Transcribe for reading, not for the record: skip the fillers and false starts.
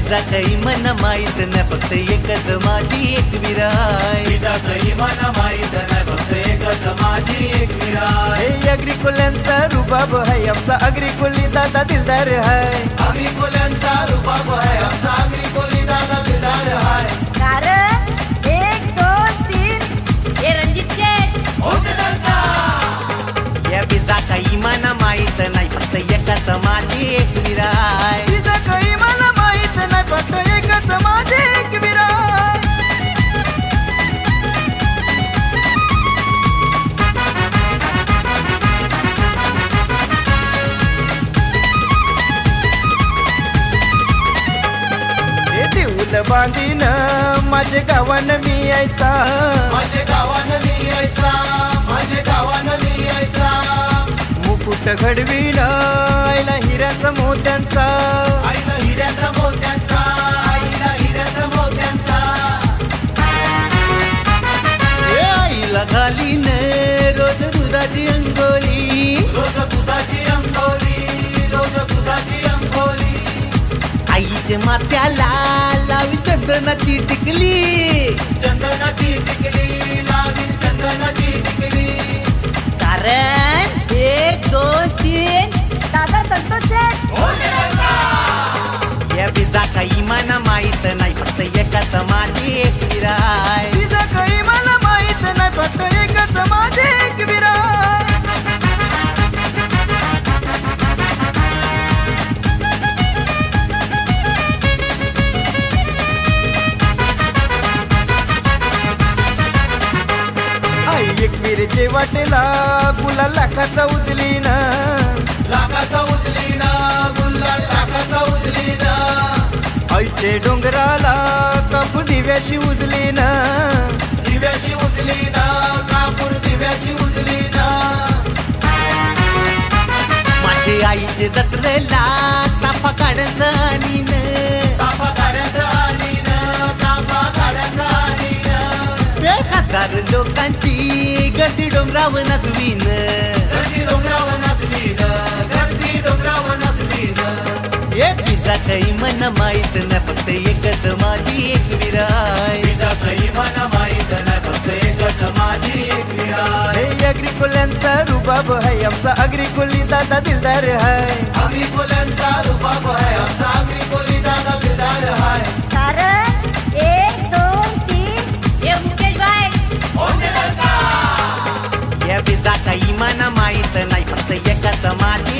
तिचा काही मन माहीत नाही, फक्त एकच माझी एक विराय. तिचा काही मन माहीत नाही, फक्त एकच माझी एक विराय. हे अग्रिकोल्यांचा रुबाब है, आमचा अग्रिकोली दादा दिलदार है. अग्रिकोल्यांचा रुबाब है, आमचा अग्रिकोली दादा दिलदार है. कारण 1 2 3 हे रणजित शेठ होते का? या तिचा काही मन माहीत नाही, फक्त एकच माझी एक विराय. तिचा काही मला माहित नाही, फक्त एकच माझी एक विराय. हे देऊल बांधीन माझे गावानं मी यायचा. माझे गावानं मी यायचा, माझे गावानं मी यायचा. मुकुट घडवीन आईला हिऱ्याचा मोत्यांचा. आईला हिऱ्याचा मोत्यांचा, आईला हिऱ्याचा मोत्यांचा. हे आईला घालीन रोज दुधाची अंघोळी. रोज दुधाची अंघोळी, रोज दुधाची अंघोळी. आईच्या माथ्याला लावी चंदनाची टिकली. चंदनाची टिकली लावी, चंदनाची टिकली. कारण 1 2 3 दादा संतोष शेठ होते का? या बिजा काही मला माहीत नाही, फक्त एकच माझी एक विराय. तिचा काही मला माहित नाही, फक्त एकच माझी एक विराय. आई एकविरेचे वाटेला गुलाल लाखाचा उचली ना. लाखाचा उचली ना, गुलाल लाखाचा उचली ना. आईचे डोंगराला कापूर दिव्याशी उजली ना. दिव्याची उचली ना, कापूर दिव्याची उचली ना. माझे आईचे जत्रेला ताफा काढत आणीन. तापा काढ्याचा आली ना, तापा काढ्याचा आली ना. 1,000 लोकांची गर्दी डोंगरावर नाचवीन. गर्दी डोंगरावर नाचली ना, गर्दी डोंगरावर नाचली ना. हे बिजा काही मन माहीत नाही, फक्त एकच माझी एक विराय. तिचा काही मला माहीत नाही, फक्त एकच माझी एक विराय. हे अग्रिकोल्यांचा रुबाब है, आमचा अग्रिकोली दादा दिलदार है. अग्रिकोल्यांचा रुबाब है, आमचा अग्रिकोली दादा दिलदार है. कारण 1 2 3 हे मुकेश भाई होते का? या बिजा काही मला माहीत नाही, फक्त एकच माझी